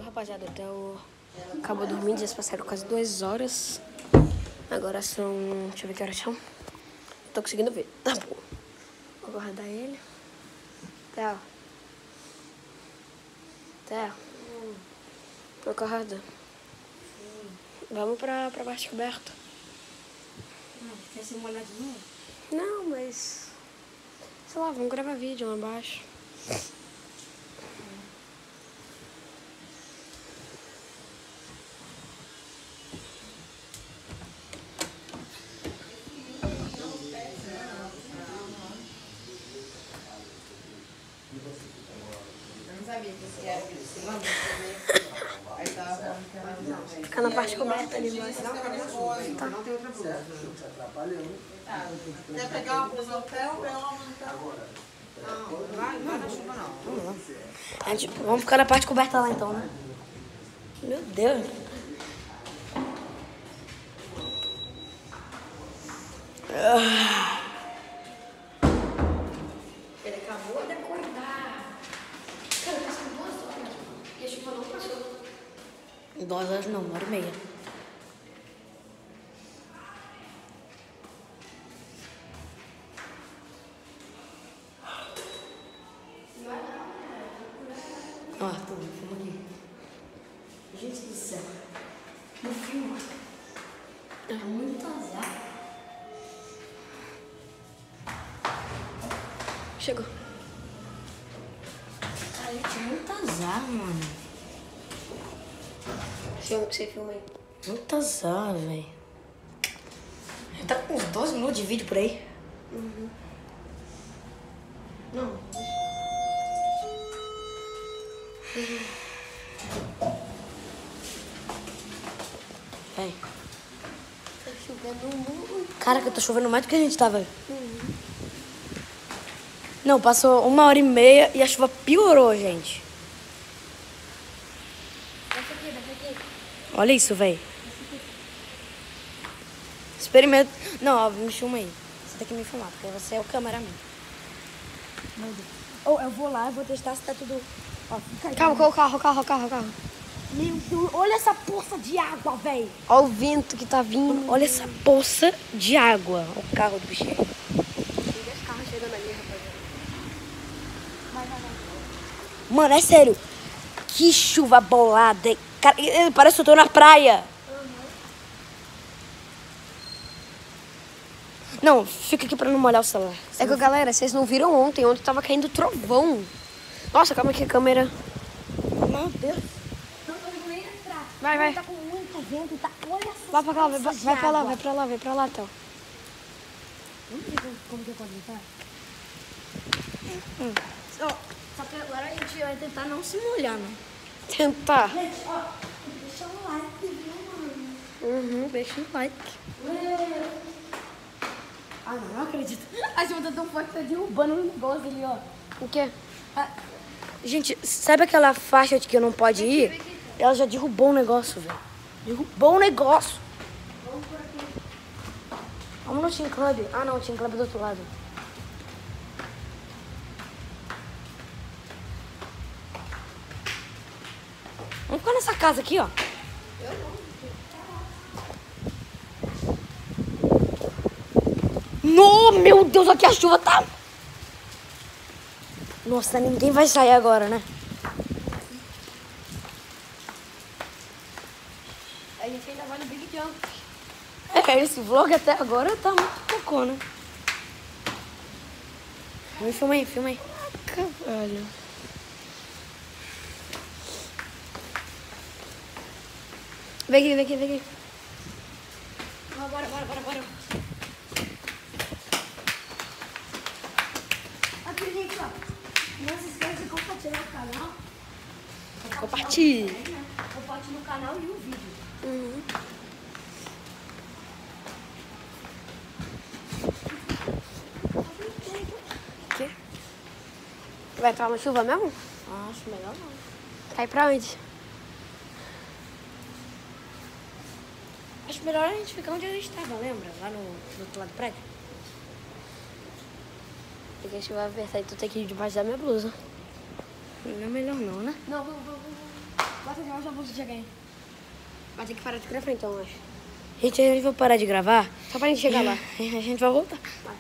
rapaziada, acabou dormindo, já se passaram quase 2 horas. Agora são... deixa eu ver que horas são. Tô conseguindo ver, tá bom. Vou guardar ele. Theo. Theo. Tô acordada. Vamos pra baixo coberto. Quer se molhar de novo? Não, mas... sei lá, vamos gravar vídeo lá embaixo. Fica na parte coberta ali embaixo. Não tem outra blusa. Quer pegar uma blusa no pé ou pegar uma blusa no pé agora? Não, vai na chuva não. Vamos lá. Vamos ficar na parte coberta lá então, né? Meu Deus. Ele acabou de acordar. Cara, passou 2 horas. E a chuva não passou. 2 horas não, 1h30. Ó, Arthur, filma aqui. Gente do céu. Não filma. É muito azar. Chegou. Cara, gente, é muito azar, mano. Você filma aí. Muito azar, velho. Tá com uns 12 minutos de vídeo por aí. Não. Vai. Tá chovendo muito. Caraca, tá chovendo mais do que a gente tava. Não, passou 1h30 e a chuva piorou, gente. Desce aqui. Olha isso, velho. Experimenta. Não, ó, me filma aí. Você tem que me filmar, porque você é o cameraman. Meu Deus. Ou eu vou lá, eu vou testar se tá tudo... Ó, fica aí. Calma, o carro. Meu Deus, olha essa poça de água, velho. Olha o vento que tá vindo. Olha essa poça de água. Olha o carro do bichinho. Tem 10 carros chegando ali, rapaziada. Vai. Mano, é sério. Que chuva bolada. Cara, parece que eu tô na praia. Não, fica aqui pra não molhar o celular. É que, galera, vocês não viram ontem tava caindo trovão. Nossa, calma que a câmera... Meu Deus. Não tô nem entrar. Vai. Tá com muito vento, tá? Olha essa Vai pra cá, vai pra lá, água. vai pra lá, Théo. Vamos ver como que pode entrar? Só que agora a gente vai tentar não se molhar, né? Tentar. Gente, ó, deixa o like, viu, mano? Deixa o like. Ah, não acredito. A chuva tá tão forte que tá derrubando o negócio ali, ó. O quê? Gente, sabe aquela faixa de que eu não pode ir? Ela já derrubou o negócio, velho. Derrubou o negócio. Vamos por aqui. Vamos no Team Club. Ah, não, o Team Club é do outro lado. Vamos ficar nessa casa aqui, ó. No, meu Deus, aqui a chuva tá... Nossa, ninguém vai sair agora, né? A gente ainda vai no Big Jump. Esse vlog até agora tá muito cocô, né? Filma aí. Caralho. Vem aqui. Bora. Aqui, gente, ó. Não se esqueça de compartilhar o canal. Compartilhe. Compartilhe o canal e o vídeo. Quê? Vai entrar na chuva mesmo? Acho melhor não. Cai pra onde? Acho melhor a gente ficar onde a gente tava, lembra? Lá no outro lado do prédio. Porque a chuva vai apertar e tu tem que ir debaixo da minha blusa. Não é melhor não, né? Não, vamos. Bota fazer mais uma bolsa de alguém. Vai ter que parar de gravar então, eu acho. Gente, a gente vai parar de gravar. Só pra gente chegar lá. A gente vai voltar. Vai.